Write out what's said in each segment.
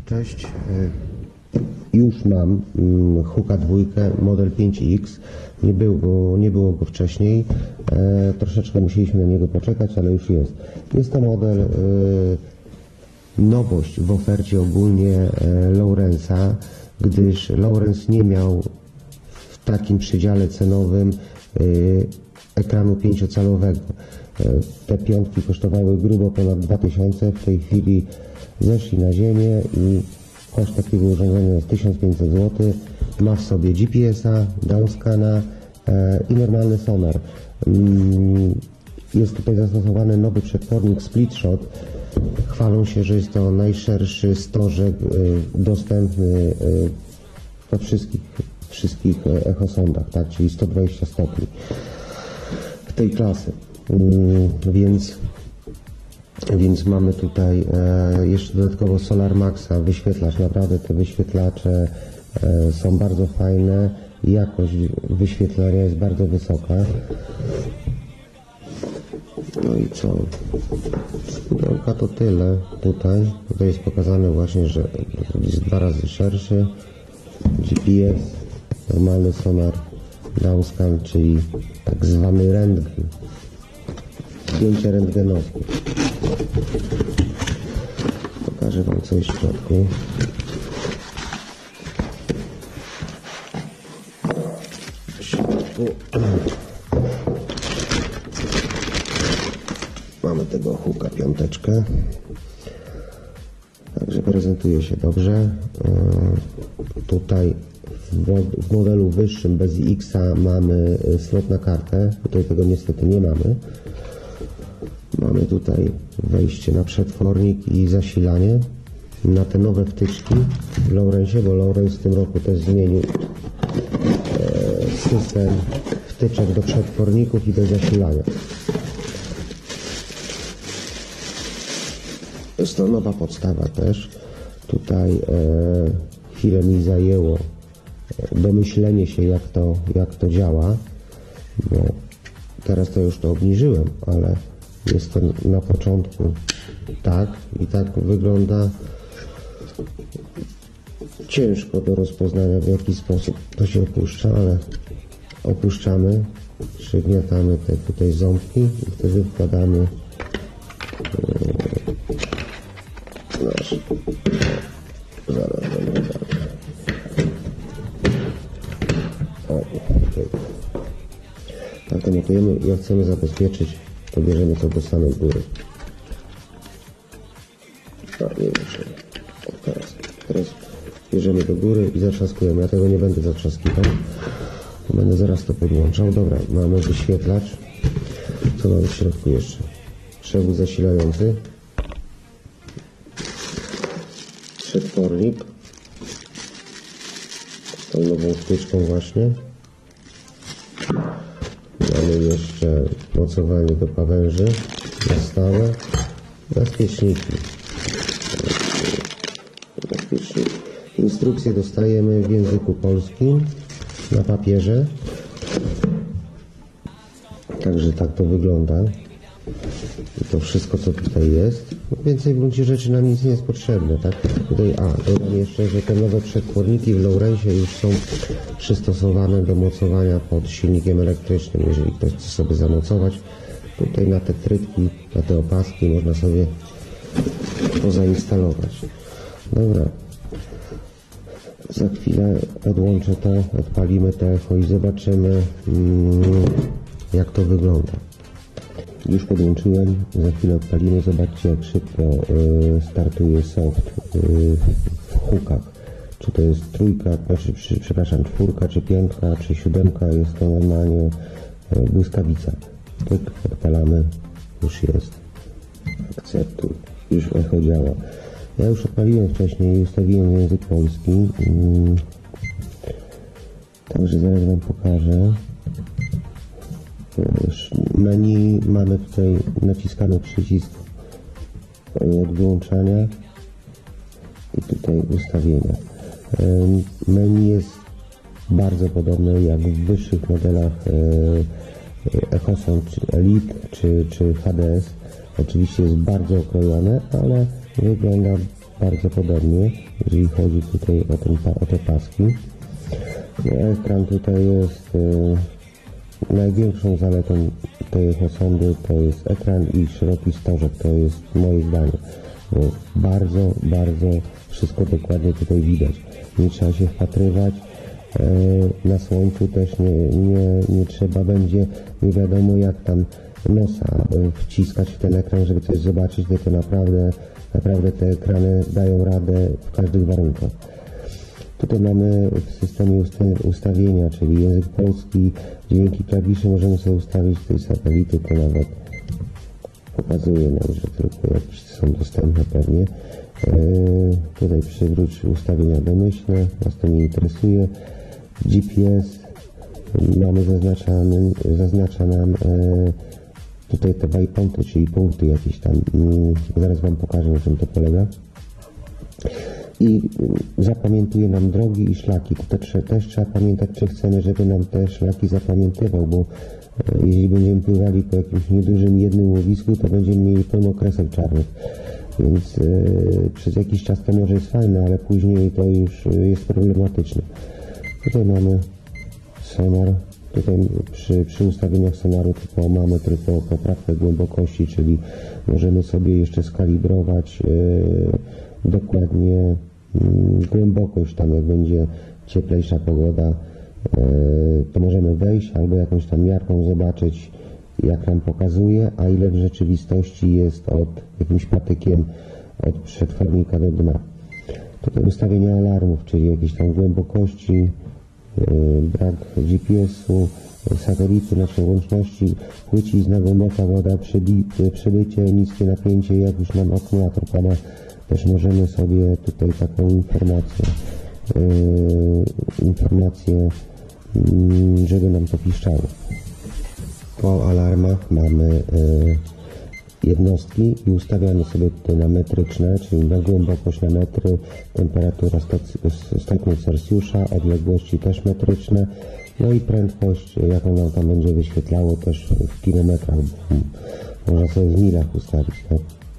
Cześć, już mam Hooka 2, model 5X, nie było go wcześniej, troszeczkę musieliśmy na niego poczekać, ale już jest. Jest to model, nowość w ofercie ogólnie Lowrensa, gdyż Lowrens nie miał w takim przedziale cenowym ekranu 5-calowego. Te piątki kosztowały grubo ponad 2000, w tej chwili zeszli na ziemię i koszt takiego urządzenia jest 1500 zł. Ma w sobie GPS-a, downscana i normalny sonar. Jest tutaj zastosowany nowy przetwornik SplitShot. Chwalą się, że jest to najszerszy stożek dostępny we wszystkich echosondach, tak? Czyli 120 stopni w tej klasy. Więc mamy tutaj jeszcze dodatkowo Solar Maxa, wyświetlacz. Naprawdę te wyświetlacze są bardzo fajne, jakość wyświetlania jest bardzo wysoka. No i co? Z pudełka to tyle tutaj. Tutaj jest pokazane właśnie, że jest 2 razy szerszy. GPS, normalny sonar, downscan, czyli tak zwany rentgen. Zdjęcie rentgenowskie. Pokażę wam coś w środku. Mamy tego Hooka 5. Także prezentuje się dobrze. Tutaj w modelu wyższym bez X-a mamy slot na kartę. Tutaj tego niestety nie mamy. Mamy tutaj wejście na przetwornik i zasilanie. Na te nowe wtyczki w Lowrensie, bo Lowrens w tym roku też zmienił system wtyczek do przetworników i do zasilania. Jest to nowa podstawa też. Tutaj chwilę mi zajęło domyślenie się, jak to działa. Bo teraz to już to obniżyłem, ale jest to na początku tak i tak wygląda. Ciężko do rozpoznania, w jaki sposób to się opuszcza, ale opuszczamy, przygniatamy te tutaj ząbki i wtedy wkładamy nasz. Zaraz będę dalej. O, okay. Tak to montujemy i jak chcemy zabezpieczyć, to bierzemy to do samej góry. Nie wiem, teraz bierzemy do góry i zatrzaskujemy. Ja tego nie będę zatrzaskiwał. Będę zaraz to podłączał. Dobra, mamy wyświetlacz. Co mamy w środku jeszcze? Przewód zasilający. Przetwornik. Z tą nową wtyczką właśnie. Mamy jeszcze mocowanie do pawęży na stałe. Bezpieczniki. Instrukcje dostajemy w języku polskim na papierze. Także tak to wygląda. I to wszystko, co tutaj jest. Więcej w gruncie rzeczy nam nic nie jest potrzebne, tak? Tutaj, dodam jeszcze, że te nowe przetworniki w Lowrensie już są przystosowane do mocowania pod silnikiem elektrycznym. Jeżeli ktoś chce sobie zamocować, tutaj na te trytki, na te opaski można sobie to zainstalować. Dobra. Za chwilę odłączę to, odpalimy to echo i zobaczymy, jak to wygląda. Już podłączyłem, za chwilę odpalimy, zobaczcie, jak szybko startuje soft w Hookach. Czy to jest 3, przepraszam, 4, czy 5, czy 7, jest to normalnie błyskawica. Tak, odpalamy, już jest. Akceptuj, już echo działa. Ja już odpaliłem wcześniej i ustawiłem język polski. Także zaraz wam pokażę. Menu mamy tutaj, naciskamy przycisk od wyłączania i tutaj ustawienia. Menu jest bardzo podobne jak w wyższych modelach Echosond Elite czy HDS. Oczywiście jest bardzo okrojone, ale wygląda bardzo podobnie, jeżeli chodzi tutaj o te paski. No, ekran tutaj jest największą zaletą tej echosondy, to jest ekran i szeroki stożek, to jest moje zdanie. Bo bardzo wszystko dokładnie tutaj widać. Nie trzeba się wpatrywać na słońcu, też nie trzeba będzie nie wiadomo jak tam nosa wciskać w ten ekran, żeby coś zobaczyć, tylko naprawdę te ekrany dają radę w każdych warunkach. Tutaj mamy w systemie ustawienia, czyli język polski, dzięki klawiszy możemy sobie ustawić tej satelity, to nawet pokazuje nam, że tylko jak są dostępne pewnie. Tutaj przywróć ustawienia domyślne, nas to nie interesuje. GPS mamy zaznacza nam tutaj te waypointy, czyli punkty jakieś tam. Zaraz Wam pokażę, na czym to polega. I zapamiętuje nam drogi i szlaki. To też trzeba pamiętać, czy chcemy, żeby nam te szlaki zapamiętywał, bo jeżeli będziemy pływali po jakimś niedużym jednym łowisku, to będziemy mieli pełno kresek czarnych. Więc przez jakiś czas to może jest fajne, ale później to już jest problematyczne. Tutaj mamy sonar. Tutaj przy ustawieniach sonaru mamy tylko poprawkę głębokości, czyli możemy sobie jeszcze skalibrować dokładnie głębokość. Tam jak będzie cieplejsza pogoda, to możemy wejść albo jakąś tam miarką zobaczyć, jak nam pokazuje, a ile w rzeczywistości jest od jakimś patykiem od przetwornika do dna. Tutaj ustawienia alarmów, czyli jakieś tam głębokości, brak GPS-u, satelity, nasze łączności, płycizna, głęboka woda, przebycie, niskie napięcie, jak już nam akumulator pada, też możemy sobie tutaj taką informację, żeby nam to piszczało. Po alarmach mamy jednostki i ustawiamy sobie tutaj na metryczne, czyli na głębokość na metry, temperatura stopnie Celsjusza, odległości też metryczne, no i prędkość, jaką nam tam będzie wyświetlało też w kilometrach, można sobie w milach ustawić, tak?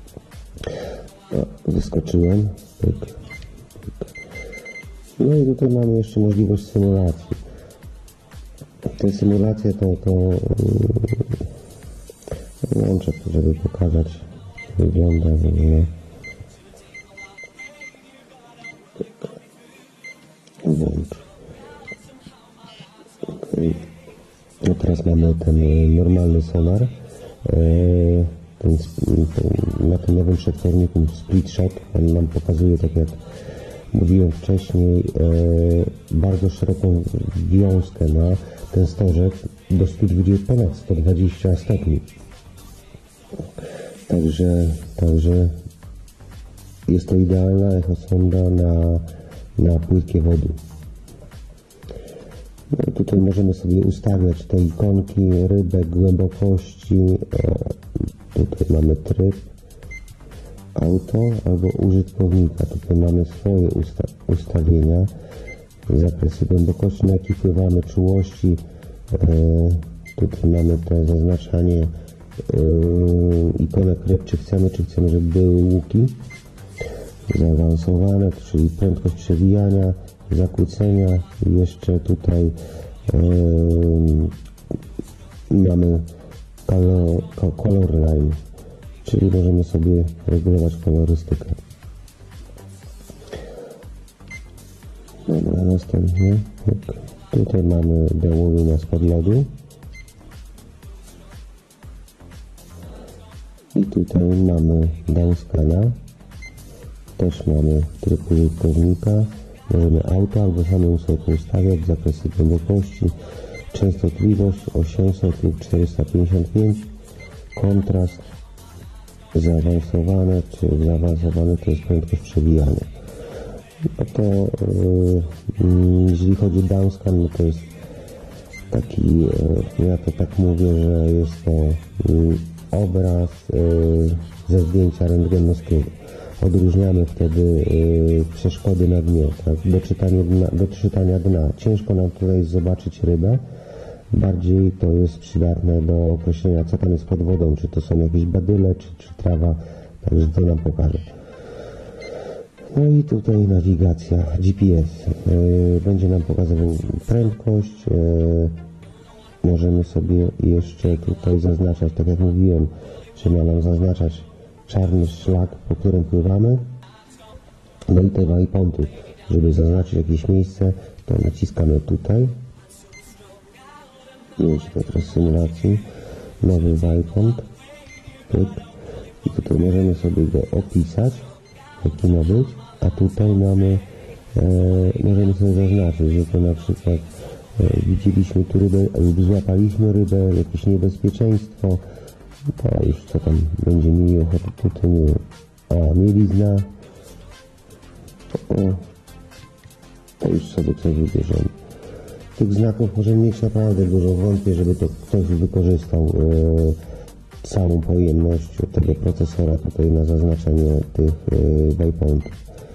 No, wyskoczyłem, pyk. No i tutaj mamy jeszcze możliwość symulacji. Te symulacje to włączę to, żeby pokazać, jak wygląda w ogóle. Włącz. Okay. No teraz mamy ten normalny sonar. Na tym nowym przetworniku Split Shot, on nam pokazuje, tak jak mówiłem wcześniej, bardzo szeroką wiązkę na ten stożek do 120, ponad 120 stopni. Także jest to idealna echosonda na płytkie wody. No, tutaj możemy sobie ustawiać te ikonki, rybek, głębokości. Tutaj mamy tryb auto albo użytkownika. Tutaj mamy swoje ustawienia, zakresy głębokości, na jakich pływamy, czułości. Tutaj mamy to zaznaczanie ikonek ryb, czy chcemy, żeby były łuki zaawansowane, czyli prędkość przewijania, zakłócenia. I jeszcze tutaj mamy color line, czyli możemy sobie regulować kolorystykę. Dobra, następnie tutaj mamy dołowy na spod lodu i tutaj mamy downscana, też mamy tryb użytkownika, możemy auto albo samemu sobie to ustawiać, zakresy głębokości, częstotliwość 800 lub 455, kontrast, zaawansowane, czy zaawansowane to jest prędkość przewijania. No to jeżeli chodzi o downscan, no to jest taki, ja to tak mówię, że jest to obraz ze zdjęcia rentgenowskiego. Odróżniamy wtedy przeszkody na dnie, tak? Do czytania dna. Ciężko nam tutaj zobaczyć rybę, bardziej to jest przydatne do określenia, co tam jest pod wodą, czy to są jakieś badyle, czy trawa, także to nam pokaże. No i tutaj nawigacja, GPS. Będzie nam pokazywał prędkość. Możemy sobie jeszcze tutaj zaznaczać, tak jak mówiłem, czy ma nam zaznaczać czarny szlak, po którym pływamy. No i te waypointy, żeby zaznaczyć jakieś miejsce, to naciskamy tutaj. Już teraz symulacji, nowy waypoint. I tutaj możemy sobie go opisać, jaki ma być, a tutaj mamy, możemy sobie zaznaczyć, że to na przykład widzieliśmy tu rybę, lub złapaliśmy rybę, jakieś niebezpieczeństwo, to już co tam będzie mieli ochotę, tutaj nie wiem, mielizna, to już sobie coś wybierzemy. Tych znaków możemy mieć naprawdę dużo, wątpię, żeby to ktoś wykorzystał całą pojemność tego procesora tutaj na zaznaczenie tych waypointów.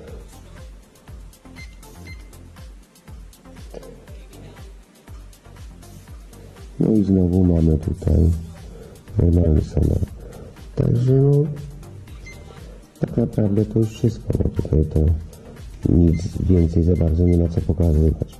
No i znowu mamy tutaj normalny sonar. Także no, tak naprawdę to już wszystko, bo tutaj to nic więcej za bardzo nie ma co pokazywać.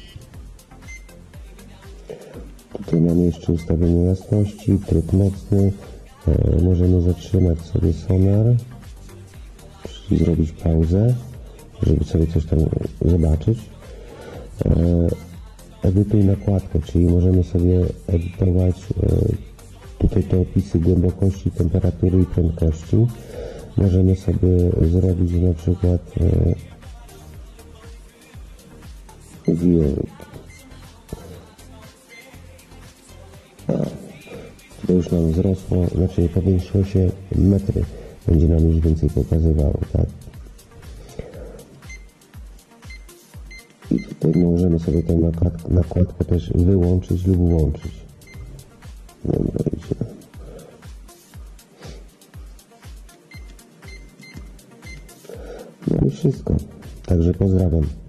Tutaj mamy jeszcze ustawienie jasności, tryb nocny, możemy zatrzymać sobie sonar, czyli zrobić pauzę, żeby sobie coś tam zobaczyć. Edytuj nakładkę, czyli możemy sobie edytować tutaj te opisy głębokości, temperatury i prędkości. Możemy sobie zrobić na przykład to już nam wzrosło, znaczy powiększyło się metry, będzie nam już więcej pokazywało, tak? I tutaj możemy sobie tę nakładkę też wyłączyć lub włączyć. Dobra, idzie. No i wszystko. Także pozdrawiam.